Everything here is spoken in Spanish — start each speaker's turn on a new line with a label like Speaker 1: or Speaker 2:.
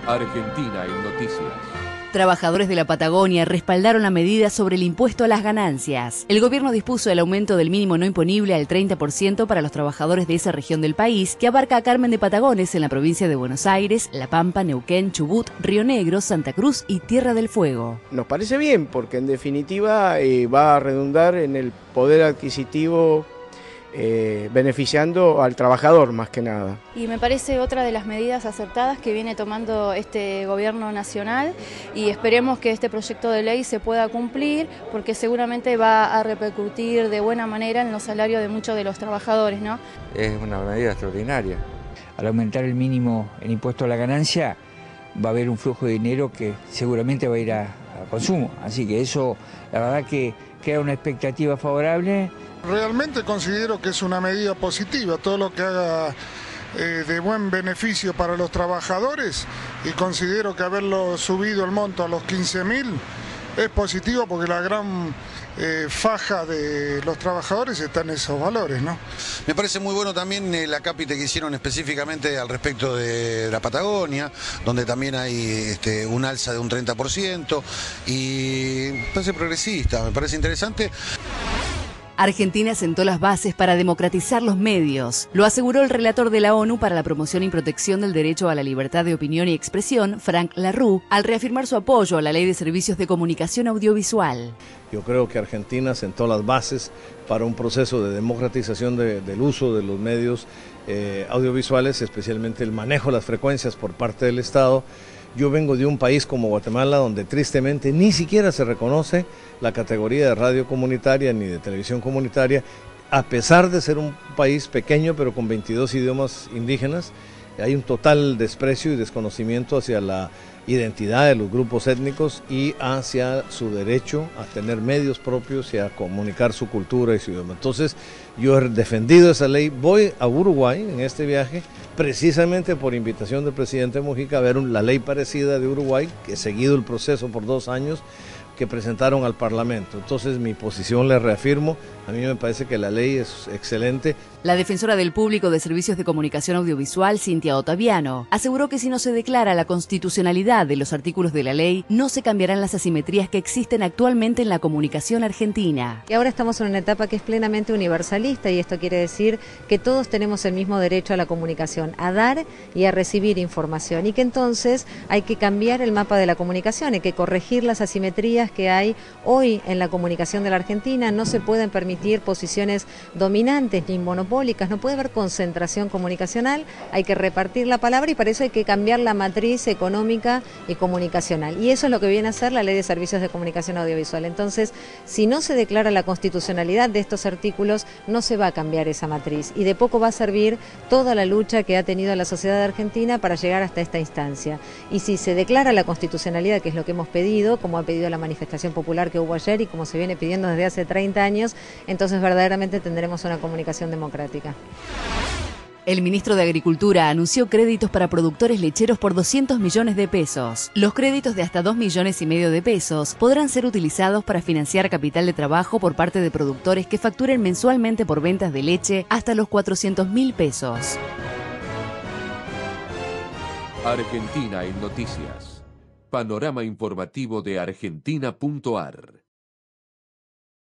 Speaker 1: Argentina en noticias.
Speaker 2: Trabajadores de la Patagonia respaldaron la medida sobre el impuesto a las ganancias. El gobierno dispuso el aumento del mínimo no imponible al 30% para los trabajadores de esa región del país, que abarca a Carmen de Patagones en la provincia de Buenos Aires, La Pampa, Neuquén, Chubut, Río Negro, Santa Cruz y Tierra del Fuego.
Speaker 3: Nos parece bien porque en definitiva va a redundar en el poder adquisitivo, beneficiando al trabajador más que nada.
Speaker 4: Y me parece otra de las medidas acertadas que viene tomando este gobierno nacional y esperemos que este proyecto de ley se pueda cumplir porque seguramente va a repercutir de buena manera en los salarios de muchos de los trabajadores, ¿no?
Speaker 5: Es una medida extraordinaria.
Speaker 6: Al aumentar el mínimo en impuesto a la ganancia va a haber un flujo de dinero que seguramente va a ir a consumo, así que eso la verdad que crea una expectativa favorable.
Speaker 7: Realmente considero que es una medida positiva, todo lo que haga de buen beneficio para los trabajadores, y considero que haberlo subido el monto a los 15.000 es positivo porque la gran faja de los trabajadores está en esos valores, ¿no?
Speaker 8: Me parece muy bueno también el acápite que hicieron específicamente al respecto de la Patagonia, donde también hay un alza de un 30%, y me parece progresista, me parece interesante.
Speaker 2: Argentina sentó las bases para democratizar los medios. Lo aseguró el relator de la ONU para la promoción y protección del derecho a la libertad de opinión y expresión, Frank LaRue, al reafirmar su apoyo a la Ley de Servicios de Comunicación Audiovisual.
Speaker 9: Yo creo que Argentina sentó las bases para un proceso de democratización del uso de los medios audiovisuales, especialmente el manejo de las frecuencias por parte del Estado. Yo vengo de un país como Guatemala donde tristemente ni siquiera se reconoce la categoría de radio comunitaria ni de televisión comunitaria, a pesar de ser un país pequeño pero con 22 idiomas indígenas. Hay un total desprecio y desconocimiento hacia la identidad de los grupos étnicos y hacia su derecho a tener medios propios y a comunicar su cultura y su idioma. Entonces, yo he defendido esa ley. Voy a Uruguay en este viaje, precisamente por invitación del presidente Mujica, a ver la ley parecida de Uruguay, que he seguido el proceso por 2 años, que presentaron al Parlamento. Entonces mi posición le reafirmo, a mí me parece que la ley es excelente.
Speaker 2: La defensora del público de servicios de comunicación audiovisual, Cintia Ottaviano, aseguró que si no se declara la constitucionalidad de los artículos de la ley, no se cambiarán las asimetrías que existen actualmente en la comunicación argentina.
Speaker 10: Y ahora estamos en una etapa que es plenamente universalista y esto quiere decir que todos tenemos el mismo derecho a la comunicación, a dar y a recibir información, y que entonces hay que cambiar el mapa de la comunicación, hay que corregir las asimetrías que hay hoy en la comunicación de la Argentina. No se pueden permitir posiciones dominantes ni monopólicas, no puede haber concentración comunicacional, hay que repartir la palabra y para eso hay que cambiar la matriz económica y comunicacional. Y eso es lo que viene a hacer la Ley de Servicios de Comunicación Audiovisual. Entonces, si no se declara la constitucionalidad de estos artículos, no se va a cambiar esa matriz y de poco va a servir toda la lucha que ha tenido la sociedad argentina para llegar hasta esta instancia. Y si se declara la constitucionalidad, que es lo que hemos pedido, como ha pedido la manifestación popular que hubo ayer y como se viene pidiendo desde hace 30 años, entonces verdaderamente tendremos una comunicación democrática.
Speaker 2: El ministro de Agricultura anunció créditos para productores lecheros por 200 millones de pesos. Los créditos de hasta 2,5 millones de pesos podrán ser utilizados para financiar capital de trabajo por parte de productores que facturen mensualmente por ventas de leche hasta los 400.000 pesos.
Speaker 1: Argentina en noticias. Panorama informativo de Argentina.ar.